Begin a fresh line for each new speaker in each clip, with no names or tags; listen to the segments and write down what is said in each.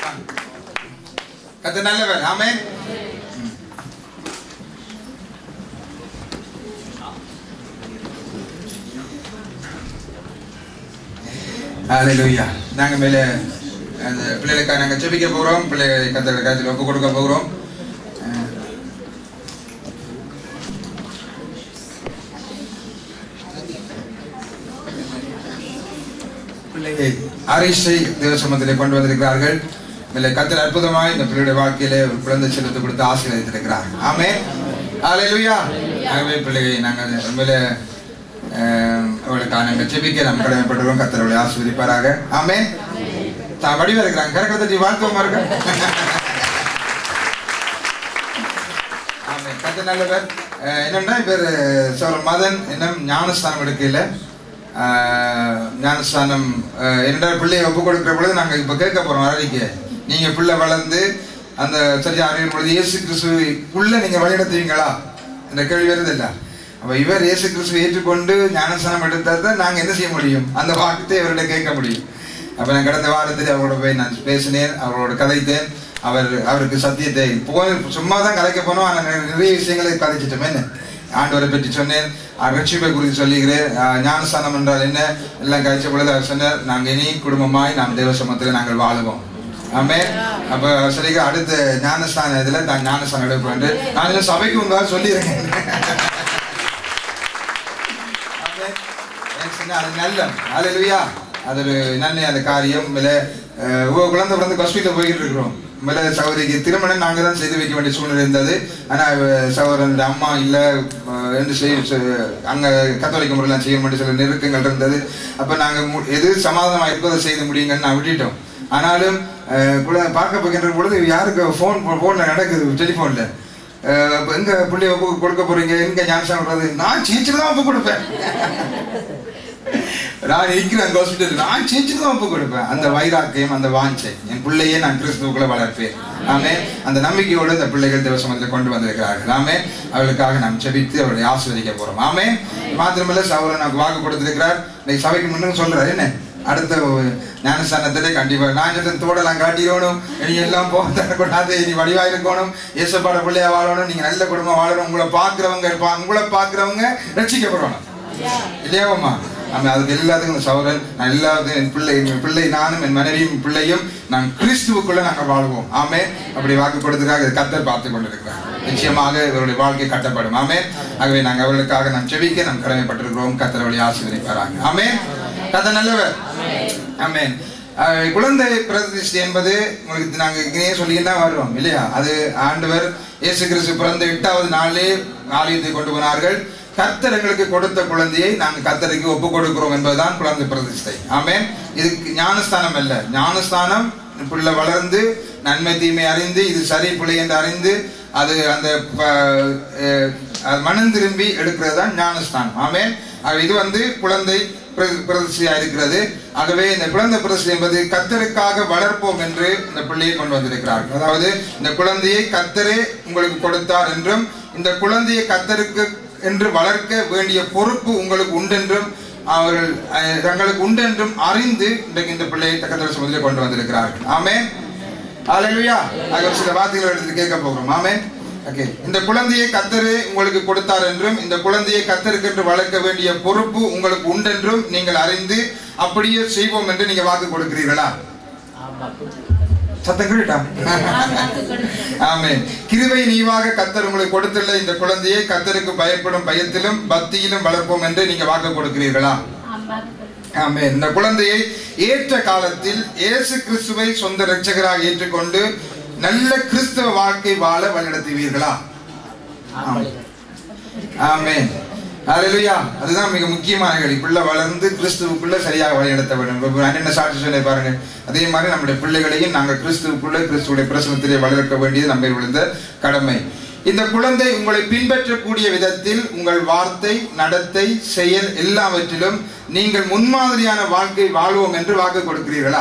கர்த்தர் நல்லவர். ஆமென். ஹல்லேலூயா. நாங்க மேல அந்த பிள்ளைகளுக்காக நாங்க ஜெபிக்க போறோம். பிள்ளைகளை கர்த்தருடைய கரத்தில் ஒப்பு கொடுக்க போகிறோம். பிள்ளையை ஆரிஷை தேவசமத்திலே கொண்டு வந்திருக்கிறார்கள். கர்த்தர் அற்புதமாய் இந்த பிள்ளையுடைய வாழ்க்கையிலே ஒரு குழந்தை செல்வத்தை கொடுத்து ஆசீர்வதித்திருக்கிறார். ஆமென். ஹல்லேலூயா. ஆகவே பிள்ளையை நாங்கள் உண்மையிலே அவளுக்காக நாங்கள் ஜெபிக்க நாம் கடமைப்பட்டிருக்கோம். கர்த்தர் அவளை ஆசீர்வதிப்பாராக. ஆமென். வடிவா இருக்கிறாங்க. கரக்கத்தை வாழ்த்துவமா இருக்க. ஆமென். கர்த்தர் நல்லவர். என்னன்னா இவர் சோழர் மதன் இன்னும் ஞானஸ்தானம் எடுக்கல. ஞானஸ்தானம் என்னோட பிள்ளையை ஒப்பு கொடுக்கிற பொழுது நாங்கள் இப்ப கேட்க போறோம். அரளிக்கு நீங்க பிள்ளை வளர்ந்து அந்த சரியா அறியும் பொழுது இயேசு கிறிஸ்துவுக்குள்ள நீங்க வழிநடத்துவீங்களா என்ற கேள்வி வருது இல்ல. அப்ப இவர் இயேசு கிறிஸ்துவை ஏற்றுக்கொண்டு ஞானஸ்தானம் எடுத்தால் தான் நாங்க என்ன செய்ய முடியும், அந்த வார்த்தையை இவர்கிட்ட கேட்க முடியும். அப்ப நான் கடந்த வாரத்தில் அவரோட போய் நான் பேசினேன், அவரோட கதைத்தேன். அவருக்கு சத்தியத்தை சும்மா தான் கதைக்க போனோம். ஆனால் நிறைய விஷயங்களை கதைச்சிட்டோம். என்ன ஆண்டவரை பற்றி சொன்னேன், ரட்சிப்பை குறித்து சொல்லுகிறேன், ஞானஸ்தானம் என்றால் என்ன எல்லாம் கழிச்ச பொழுது அவர் சொன்னார், நாங்கள் இனி குடும்பமாய் நாம் தேவ சமூகத்தில் நாங்கள் வாழுவோம். ஆமென். அப்ப சரிங்க அடுத்த ஞானஸ்தான இதுல நான் ஞானஸ்தானம் எடுப்பேன் என்று நான் இந்த சபைக்கு உங்களால் சொல்லியிருக்கேன். அது நல்ல ஹல்லேலூயா. அது ஒரு நன்மை அந்த காரியம். குழந்தை பிறந்து ஹாஸ்பிட்டல் போய்கிட்டு இருக்கிறோம். சகோதரிக்கு திருமணம் நாங்க தான் செய்து வைக்க வேண்டிய சூழ்நிலை இருந்தது. ஆனா சகோதரன் அம்மா இல்ல என்று அங்க கத்தோலிக்க முறையெல்லாம் செய்ய வேண்டிய சில நெருக்கங்கள் இருந்தது. அப்ப நாங்க எது சமாதானமா இருப்பதை செய்து முடியுங்கன்னு நான் விட்டுட்டோம். ஆனாலும் பார்க்க போகின்ற பொழுது யாருக்கு போன்ல நடக்குது, டெலிபோன்ல எங்க பிள்ளைய ஒப்பு கொடுக்க போறீங்க, எங்க ஞானஸ்தானம், நான் சீச்சுட்டு தான் ஒப்பு கொடுப்பேன். நான் இருக்கிறேன் ஹாஸ்பிட்டல், நான் சீச்சுட்டு தான் ஒப்பு கொடுப்பேன். அந்த வைராக்கியம், அந்த வாஞ்சை, என் பிள்ளையே நான் கிறிஸ்துவுக்குள்ள வளர்ப்பேன். ஆமே. அந்த நம்பிக்கையோடு இந்த பிள்ளைகள் தேவசமத்தில் கொண்டு வந்திருக்கிறார்கள். ஆமே. அவர்களுக்காக நாம் ஜெபித்து அவர்களை ஆசீர்வதிக்க போறோம். ஆமே. மாத்திரமல்ல சகோதரன் நமக்கு வாக்கு கொடுத்திருக்கிறார். இன்னைக்கு சபைக்கு முன்னு சொல்றாரு, என்ன அடுத்த ஞானஸ்தானத்திலே கண்டிப்பா நான் தோடெல்லாம் காட்டிடணும், இனி எல்லாம் போகக்கூடாது, இனி வடிவா இருக்கணும், இயேசுபாட பிள்ளையா வாழணும், நீங்க நல்ல குடும்பம் வாழணும், உங்களை பாக்குறவங்க ரட்சிக்கப்படணும் இல்லையாவம்மா. நம்ம அதுக்கு எல்லாத்துக்கும் சகோதரன் நான் எல்லாத்துக்கும் என் பிள்ளை நானும் என் மனைவியும் பிள்ளையும் நான் கிறிஸ்துவுக்குள்ள நாங்கள் வாழ்வோம். ஆமே. அப்படி வாக்கு கொடுத்துக்காக கர்த்தர் பார்த்து கொண்டிருக்கிறார். நிச்சயமாக இவருடைய வாழ்க்கை கட்டப்படும். ஆமே. ஆகவே நாங்கள் அவர்களுக்காக நாம் ஜெபிக்க நாம் கடமைப்பட்டிருக்கிறோம். கர்த்தர் அவளை ஆசீர்வதிப்பாராங்க. ஆமே. கர்த்தர் நல்லவர். ஆமென். குழந்தை பிரதிஷ்டை என்பது உங்களுக்கு நாங்க இங்கேயே சொல்லிக்கிட்டு தான் வருவோம் இல்லையா. அது ஆண்டவர் இயேசு கிறிஸ்து பிறந்த 8வது நாளே ஆலயத்தை கொண்டு போனார்கள். கர்த்தர் எங்களுக்கு கொடுத்த குழந்தையை நாங்கள் கர்த்தருக்கு ஒப்பு கொடுக்கிறோம் என்பதுதான் குழந்தை பிரதிஷ்டை. ஆமென். இது ஞானஸ்தானம் அல்ல. ஞானஸ்தானம் பிள்ளை வளர்ந்து நன்மை தீமை அறிந்து இது சரி பிள்ளை என்று அறிந்து அது அந்த மனம் திரும்பி எடுக்கிறது தான் ஞானஸ்தானம். ஆமென். இது குழந்தை பிரதிஷ்டையா இருக்கிறது. ஆகவே இந்த குழந்தை பிரதிஷ்டை என்பது கர்த்தருக்காக வளர்ப்போம் என்று இந்த பிள்ளையை கொண்டு வந்திருக்கிறார்கள். அதாவது இந்த குழந்தையை கர்த்தரே உங்களுக்கு கொடுத்தார் என்றும் இந்த குழந்தையை கர்த்தருக்கு என்று வளர்க்க வேண்டிய பொறுப்பு உங்களுக்கு உண்டென்றும் அவர்கள் தங்களுக்கு உண்டென்றும் அறிந்து இன்றைக்கு இந்த பிள்ளையை கர்த்தர் சமூகத்திலே கொண்டு வந்திருக்கிறார்கள். ஆமென். ஹல்லேலூயா. சில வார்த்தைகளை எடுத்து கேட்க போகிறோம். ஆமென். ஓகே. இந்த குழந்தையை கர்த்தரே உங்களுக்கு கொடுத்தார் என்றும் இந்த குழந்தையை கர்த்தருக்கு என்று வளர்க்க வேண்டிய பொறுப்பு உங்களுக்கு உண்டென்றும் நீங்கள் அறிந்து அப்படியே செய்வோம் என்று நீங்க வாக்கு கொடுக்கிறீர்களா? சத்தம் கேட்டா? ஆமென். கிருபை நீவாக கர்த்தர் உங்களுக்கு கொடுத்துள்ள இந்த குழந்தையை கர்த்தருக்கு பயப்படும் பயத்திலும் பக்தியிலும் வளர்ப்போம் என்று நீங்க வாக்கு கொடுக்கிறீர்களா? ஆமென். இந்த குழந்தையை ஏற்ற காலத்தில் இயேசு கிறிஸ்துவை சொந்த இரட்சகராக ஏற்றுக்கொண்டு நல்ல கிறிஸ்தவ வாழ்க்கை வாழ வழிநடத்துவீர்களா? ஆமென். ஹல்லேலூயா. அதுதான் மிக முக்கியமான கேள்வி. பிள்ளை வளர்ந்து கிறிஸ்துவுக்குள்ள சரியாக வழிநடத்த வேண்டும். என்ன சாட்சி சொன்ன பாருங்க. அதே மாதிரி நம்முடைய பிள்ளைகளையும் நாங்கள் கிறிஸ்துவுக்குள்ள கிறிஸ்துவுடைய பிரசனத்திலே வளர்க்க வேண்டியது நம்ம விழுந்த கடமை. இந்த குழந்தை உங்களை பின்பற்றக்கூடிய விதத்தில் உங்கள் வார்த்தை, நடத்தை, செயல் எல்லாவற்றிலும் நீங்கள் முன்மாதிரியான வாழ்க்கை வாழ்வோம் என்று வாக்கு கொடுக்கிறீர்களா?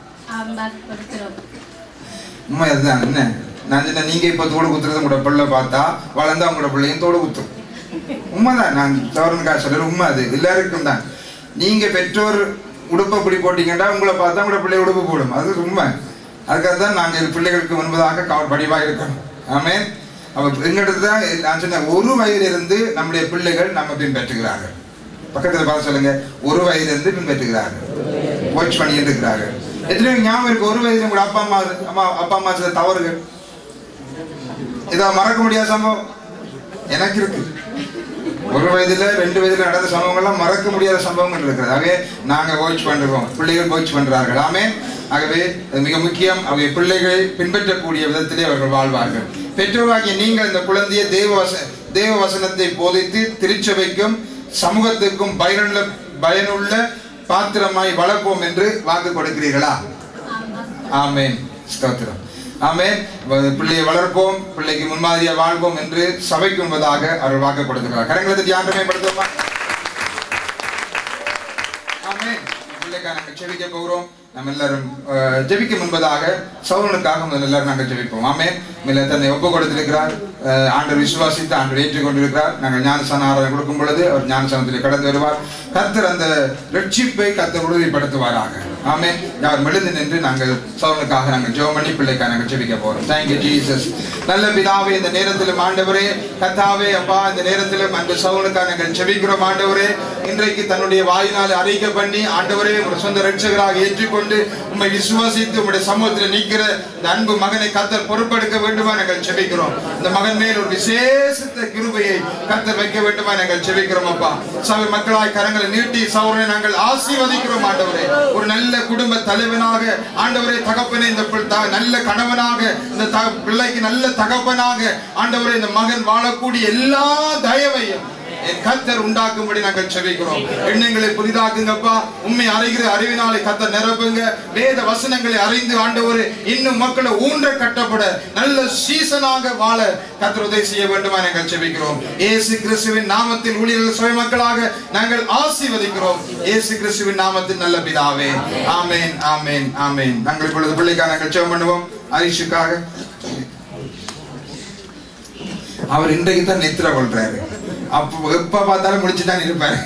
உண்மை அதுதான். என்ன நான் சொன்ன, நீங்க இப்ப தோடு குத்துறது உங்களோட பிள்ளை பார்த்தா வளர்ந்தா உங்களோட பிள்ளையும் தோடு குத்தும். உண்மைதான். நான் சவரனுக்காக சொல்ற உண்மை அது எல்லாருக்கும் தான். நீங்க பெற்றோர் உடுப்பை அப்படி போட்டீங்கன்னா உங்களை பார்த்தா உங்களோட பிள்ளை உடுப்பு போடும். அது உண்மை. அதுக்காக தான் நாங்கள் பிள்ளைகளுக்கு முன்பதாக படிவாக இருக்கணும். ஆமென். அப்ப எங்கிட்ட தான் நான் சொன்னேன், 1 வயதிலிருந்து நம்முடைய பிள்ளைகள் நம்ம பின்பற்றுகிறார்கள். பக்கத்தில் பார்த்து சொல்லுங்க, 1 வயதிலிருந்து பின்பற்றுகிறார்கள், வாட்ச் பண்ணிட்டு இருக்கிறார்கள். எத்தனை ஞாபகம் இருக்கு 1 வயதில் கூட அப்பா அம்மா சில தவறுகள் இதை மறக்க முடியாத சம்பவம் எனக்கு இருக்கு. 1 வயதுல 2 வயதுல நடந்த சம்பவங்கள்லாம் மறக்க முடியாத சம்பவங்கள் இருக்கிறது. ஆகவே நாங்கள் வாட்ச் பண்றோம், பிள்ளைகள் வாட்ச் பண்றார்கள். ஆமென். ஆகவே மிக முக்கியம், அவை பிள்ளைகளை பின்பற்றக்கூடிய விதத்திலே அவர்கள் வாழ்வார்கள். பெற்றோராகிய நீங்கள் இந்த குழந்தையை தேவ வசனத்தை போதித்து திருச்சபைக்கும் சமூகத்துக்கும் பயனுள்ள பாத்திரமாய் வளர்ப்போம் என்று வாக்கு கொடுக்கிறீர்களா? ஆமென். ஸ்தோத்திரம். ஆமென். பிள்ளையை வளர்ப்போம், பிள்ளைக்கு முன்மாதிரியா வாழ்வோம் என்று சபைக்கு முன்பதாக அவர் வாக்கு கொடுக்கிறார். கரங்களை தியானமே படுத்துவோமா? ஆமென். பிள்ளைக்காக நாங்கள் ஜெபிக்க போகிறோம். நம்ம எல்லாரும் ஜெபிக்க முன்பதாக சவுலனுக்காக முதல்ல எல்லாரும் நாங்கள் ஜெபிப்போம். ஆமென். தன்னை ஒப்பு கொடுத்திருக்கிறார், ஆண்டவர் விசுவாசித்து ஆண்டவர் ஏற்றுக்கொண்டிருக்கிறார். நாங்கள் ஞானஸ்தான ஆராதனை கொடுக்கும் பொழுது அவர் ஞானஸ்தானத்தில் கடந்து வருவார். கர்த்தர் அந்த ரட்சிப்பை கர்த்தர் உறுதிப்படுத்துவாராக. ஆமென். யார் மெழுந்து நின்று நாங்கள் சவுலனுக்காக நாங்கள் ஜெபம் பண்ணி பிள்ளைக்காக நாங்கள் ஜெபிக்க போறோம். Thank you Jesus. நல்ல பிதாவே, இந்த நேரத்திலும் ஆண்டவரே கர்த்தாவே அப்பா, இந்த நேரத்திலும் அந்த சவுலனுக்காக நாங்கள் ஜெபிக்கிறோம். ஆண்டவரே, இன்றைக்கு தன்னுடைய வாயினால் அறிக்கை பண்ணி ஆண்டவரே ஒரு சொந்த ரட்சகராக ஏற்றுக்கொண்டு உம்மை விசுவாசித்து உம்முடைய சமூகத்தில் நிற்கிற இந்த அன்பு மகனை கர்த்தர் பொறுப்பெடுக்க வேண்டுமா நாங்கள் ஜெபிக்கிறோம். இந்த மகன் மேல் ஒரு விசேஷத்த கிருபையை கர்த்தர் வைக்க வேண்டுமா நாங்கள் ஜெபிக்கிறோம். அப்பா, சபை மக்களாய் கரங்களை நீட்டி சவுலனை நாங்கள் ஆசீர்வதிக்கிறோம். ஆண்டவரே, ஒரு நல்ல குடும்ப தலைவனாக ஆண்டவரே தகப்பனே, இந்த நல்ல கணவனாக, இந்த பிள்ளைக்கு நல்ல தகப்பனாக ஆண்டவரே இந்த மகன் வாழக்கூடிய எல்லா தயவையும் கர்த்தர் உண்டாக்கும்படி நாங்கள் ஜெபிக்கிறோம். எண்ணங்களை புதிதாக்குங்கப்பா. உண்மை அறிகிற அறிவினாலே கர்த்தர் நிரப்புங்க. வேத வசனங்களை அறிந்து ஆண்டவரே இன்னும் மக்களை ஊன்ற கட்டப்பட நல்ல சீசனாக வாழ கர்த்தர் உதவி செய்ய வேண்டுமா நாங்கள் ஜெபிக்கிறோம். இயேசு கிறிஸ்துவின் நாமத்தில் ஊழியர்கள் சபை மக்களாக நாங்கள் ஆசீர்வதிக்கிறோம். இயேசு கிறிஸ்துவின் நாமத்தில் நல்ல பிதாவே. ஆமென், ஆமென், ஆமென். நாங்கள் இப்பொழுது பிள்ளைக்காக நாங்கள் ஜெபம் பண்ணுவோம். ஆயிஷுக்காக அவர் இன்றைக்கு தான் நித்திர கொள்றாரு. அப்ப எப்ப பார்த்தாலும் முடிச்சுதான் இருப்பாரு.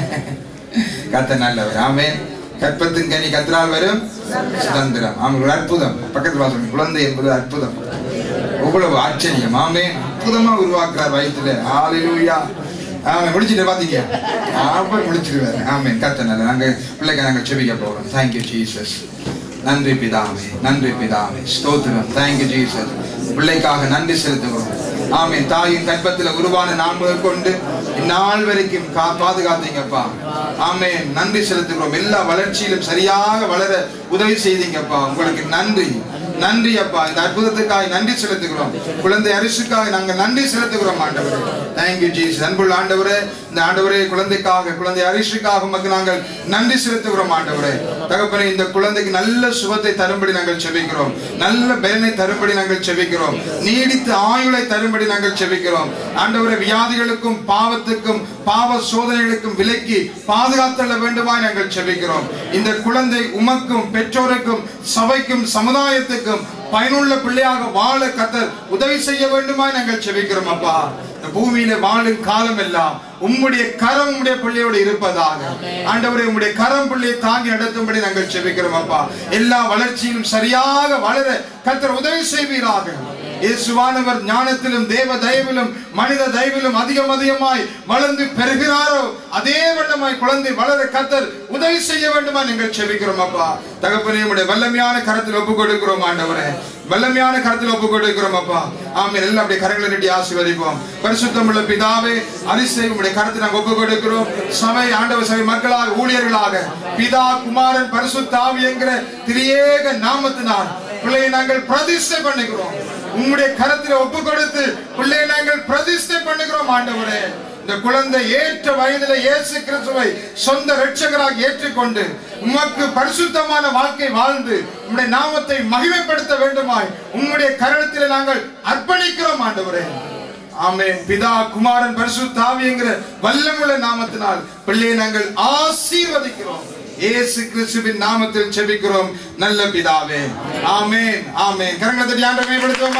கர்த்தர் நல்லவர். ஆமென். கற்பத்தின் கனி கர்த்தரால் வரும் சுதந்திரம். ஒரு அற்புதம். பக்கத்தில் வாசல் குழந்தை என்பது அற்புதம். எவ்வளவு ஆச்சரியம். ஆமென். அற்புதமா உருவாக்குறார் வயிற்றுல. ஹல்லேலூயா. ஆமென். முடிச்சுட்டு பாத்தீங்க, அவர் முடிச்சிருவாரு. ஆமென். கர்த்தர் நல்லவர். நாங்க பிள்ளைக்கு நாங்கள் ஜெபிக்க போறோம். Thank you Jesus. நன்றி பிதாவே, நன்றி பிதாவே. ஸ்தோத்திரம். Thank you Jesus. பிள்ளைக்காக நன்றி செலுத்துகிறோம். ஆமென். தாயின் கற்பத்தில் உருவான நான்கு கொண்டு இந்நாள் வரைக்கும் பாதுகாத்தீங்கப்பா. ஆமென். நன்றி செலுத்துகிறோம். எல்லா வளர்ச்சியிலும் சரியாக வளர உதவி செய்தீங்கப்பா. உங்களுக்கு நன்றி, நன்றி அப்பா. இந்த அற்புதத்துக்காக நன்றி செலுத்துகிறோம். குழந்தை அரிசுக்காக நாங்கள் நன்றி செலுத்துகிறோம் ஆண்டவரே. Thank you Jesus. அன்புள்ள ஆண்டவரே, இந்த ஆண்டவரே குழந்தைக்காக, குழந்தை அரிசுக்காக உமக்கு நாங்கள் நன்றி செலுத்துகிறோம் ஆண்டவரே. தகப்பனே, இந்த குழந்தைக்கு நல்ல சுகத்தை தரும்படி நாங்கள் செபிக்கிறோம். நல்ல பலனை தரும்படி நாங்கள் செபிக்கிறோம். நீடித்த ஆயுளை தரும்படி நாங்கள் செபிக்கிறோம் ஆண்டவரே. வியாதிகளுக்கும் பாவத்துக்கும் பாவ சோதனைகளுக்கும் விலக்கி பாதுகாத்தள்ள வேண்டுமாய் நாங்கள் செபிக்கிறோம். இந்த குழந்தை உமக்கும் பெற்றோருக்கும் சபைக்கும் சமுதாயத்துக்கும் பயனுள்ள பிள்ளையாக வாழ கர்த்தர் உதவி செய்ய வேண்டுமாய் நாங்கள் செபிக்கிறோம் அப்பா. இந்த பூமியில வாழும் காலம் எல்லாம் உம்முடைய கரம் உம்முடைய பிள்ளையோடு இருப்பதாக ஆண்டவரே. உம்முடைய கரம் பிள்ளையை தாங்கி நடத்தும்படி நாங்கள் செபிக்கிறோம் அப்பா. எல்லா வளர்ச்சியிலும் சரியாக வளர கர்த்தர் உதவி செய்வீராக. இயேசுவானவர் ஞானத்திலும் தேவ தயவிலும் மனித தயவிலும் அதிகமாய் வளர்ந்து பெறுகிறாரோ அதே வண்ணமாய் குழந்தை வளர கர்த்தர் உதவி செய்ய வேண்டுமா நீங்கள் செபிக்கிறோம் அப்பா. தகப்பனே, உம்முடைய வல்லமையான கரத்தில் ஒப்புக் கொடுக்கிறோம் ஆண்டவரே. வல்லமையான கரத்தில் ஒப்புக் கொடுக்கிறோம் அப்பா. ஆமென். எல்லாம் அப்படியே கரங்களை நீட்டி ஆசீர்வதிப்போம். பரிசுத்தமுள்ள பிதாவே, அரிசை உம்முடைய கரத்தில் நாங்கள் ஒப்புக் கொடுக்கிறோம். சபை ஆண்டவர் சபை மக்களாக ஊழியர்களாக பிதா குமாரன் பரிசுத்த ஆவி என்கிற திரியேக நாமத்தினால் பிள்ளையை நாங்கள் பிரதிஷ்டை பண்ணுகிறோம். உம்முடைய கரத்தில் ஒப்பு கொடுத்து பிள்ளையை நாங்கள் பிரதிஷ்டை பண்ணுகிறோம் ஆண்டவரே. இந்த குழந்தை ஏற்ற வயதில இயேசு கிறிஸ்துவை சொந்த இரட்சகராக ஏற்றுக்கொண்டு உமக்கு பரிசுத்தமான வாழ்க்கை வாழ்ந்து உம்முடைய நாமத்தை மகிமைப்படுத்த வேண்டுமாய் உம்முடைய கரத்தில் நாங்கள் அர்ப்பணிக்கிறோம் ஆண்டவரே. ஆமென். பிதா குமாரன் பரிசுத்த ஆவி என்கிற வல்லமுள்ள நாமத்தினால் பிள்ளையை நாங்கள் ஆசீர்வதிக்கிறோம். இயேசு கிறிஸ்துவின் நாமத்தில் ஜெபிக்கிறோம் நல்ல பிதாவே. ஆமென், ஆமென். கரங்களை தட்டி ஆண்டவரை மகிமைப்படுத்துவோமா?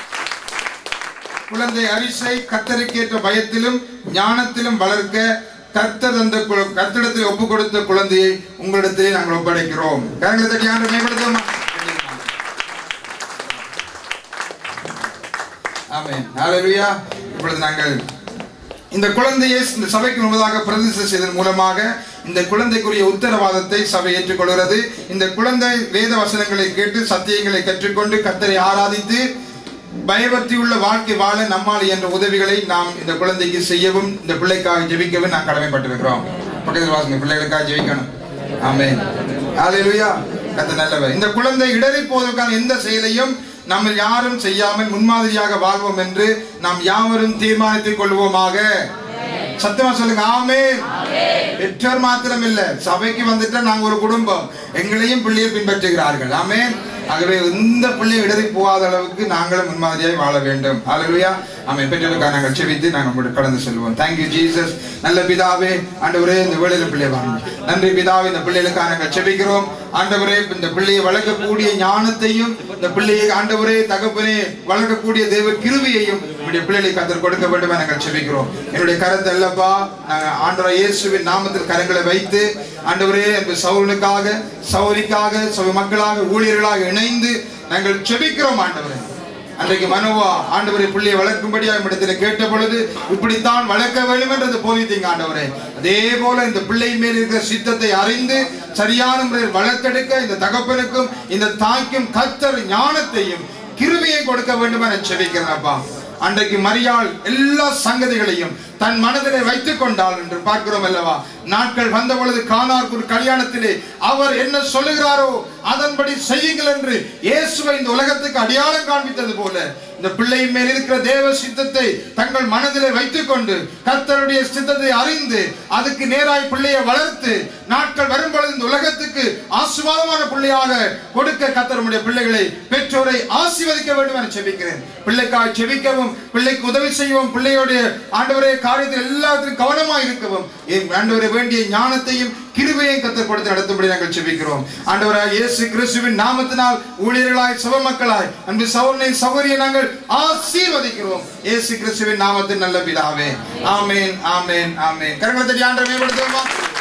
குழந்தை அரிசை கர்த்தருக்கேற்ற பயத்திலும் ஞானத்திலும் வளர்க்க கர்த்தரிடத்தில் ஒப்பு கொடுத்த குழந்தையை உங்களிடத்திலே நாங்கள் ஒப்படைக்கிறோம். கரங்களை தட்டி ஆண்டவரை மேம்படுத்துவோமா? ஆமென். ஹல்லேலூயா. இப்பொழுது நாங்கள் இந்த குழந்தையை இந்த சபைக்கு முன்பதாக பிரதிஷ்டை செய்ததன் மூலமாக இந்த குழந்தைக்குரிய உத்தரவாதத்தை சபை ஏற்றுக்கொள்கிறது. இந்த குழந்தை வேத வசனங்களை கேட்டு சத்தியங்களை கற்றுக்கொண்டு கர்த்தரை ஆராதித்து பயபக்தி உள்ள வாழ்க்கை வாழ நம்மால் என்ற உதவிகளை நாம் இந்த குழந்தைக்கு செய்யவும் இந்த பிள்ளைக்காக ஜெபிக்கவும் நாம் கடமைப்பட்டிருக்கிறோம். பக்கத்தில் வாசிங்க, பிள்ளைகளுக்காக ஜெபிக்கணும். ஆமென். ஹல்லேலூயா. கர்த்தர் நல்லவர். இந்த குழந்தை இடறி போவதற்கான எந்த செயலையும் நம்ம யாரும் செய்யாமல் முன்மாதிரியாக வாழ்வோம் என்று நாம் யாவரும் தீர்மானித்துக் கொள்வோமாக. சத்தமா சொல்லுங்க. ஆமென். பெற்றோர் மாத்திரம் இல்ல, சபைக்கு வந்துட்டா நாங்க ஒரு குடும்பம், எங்களையும் பிள்ளையை பின்பற்றுகிறார்கள். ஆமென். ஆகவே இந்த பிள்ளை இடறி போகாத அளவுக்கு நாங்களும் முன்மாதிரியாய் வாழ வேண்டும். ஹல்லேலூயா. ஆமென். பெற்றோருக்காக நாங்கள் செபித்து நாங்கள் கடந்து செல்வோம். Thank you Jesus. நல்ல பிதாவே, ஆண்டவரே இந்த வேளையில பிள்ளை வாங்க. நன்றி பிதாவே, இந்த பிள்ளைகளுக்காக நாங்கள் செபிக்கிறோம். ஆண்டவரே இந்த பிள்ளையை வளர்க்கக்கூடிய ஞானத்தையும் இந்த பிள்ளையை ஆண்டவரே தகப்பனே வளர்க்கக்கூடிய தேவ கிருபையையும் நம்முடைய பிள்ளைகளை கர்த்தர் கொடுக்க வேண்டும் என நாங்கள் செபிக்கிறோம். என்னுடைய கரத்தை அல்லப்பா ஆண்டவர் இயேசுவின் நாமத்தில் கரங்களை வைத்து ஆண்டவரே அந்த சவுலுக்காக சௌரிக்காக சபை மக்களாக ஊழியர்களாக இணைந்து நாங்கள் செபிக்கிறோம். ஆண்டவரே அன்றைக்கு மனோவா ஆண்டவரை பிள்ளையை வளர்க்கும்படியா இடத்துல கேட்ட பொழுது இப்படித்தான் வளர்க்க வேண்டும் என்றது போதித்தீங்க ஆண்டவரே. அதே போல இந்த பிள்ளை மேல் இருக்கிற சித்தத்தை அறிந்து சரியான முறையில் வளர்த்தெடுக்க இந்த தகப்பனுக்கும் இந்த தாய்க்கும் கர்த்தர் ஞானத்தையும் கிருபையை கொடுக்க வேண்டும் என செபிக்கிறேன்ப்பா. அன்றைக்கு மரியாள் எல்லா சங்கதிகளையும் தன் மனதிலே வைத்துக் கொண்டாள் என்று பார்க்கிறோம் அல்லவா. நாட்கள் வந்த பொழுது கானார் ஒரு கல்யாணத்திலே அவர் என்ன சொல்லுகிறாரோ அதன்படி செய்யுங்கள் என்று இயேசுவை இந்த உலகத்துக்கு அடையாளம் காண்பித்தது போல இந்த பிள்ளையின் மேல் இருக்கிற தேவ சித்தத்தை தங்கள் மனதிலே வைத்துக் கொண்டு கர்த்தருடைய சித்தத்தை அறிந்து அதுக்கு நேராய் பிள்ளையை வளர்த்து நாட்கள் வரும் பொழுது இந்த உலகத்துக்கு ஆசீர்வாதமான பிள்ளையாக கொடுக்க கர்த்தருடைய பிள்ளைகளை பெற்றோரை ஆசீர்வதிக்க வேண்டும் என செபிக்கிறேன். பிள்ளைக்காக செபிக்கவும் பிள்ளைக்கு உதவி செய்யவும் பிள்ளையோடைய ஆண்டவரே காரியத்தில் எல்லாத்திலும் கவனமாக இருக்கவும் ஆண்டவரை வேண்டிய ஞானத்தையும் கிருபையை கர்த்தர் கொடுத்து நடத்தும்படி நாங்கள் செபிக்கிறோம். ஆண்டவராய் இயேசு கிறிஸ்துவின் நாமத்தினால் ஊழியர்களாய் சபை மக்களாய் அன்பு சகோதரனை சகோதரியை நாங்கள் ஆசீர்வதிக்கிறோம். இயேசு கிறிஸ்துவின் நாமத்தில் நல்ல பிதாவே. ஆமென். ஆமென். ஆமென். கரங்களை தட்டி ஆண்டவரை மேம்படுத்துவோமா?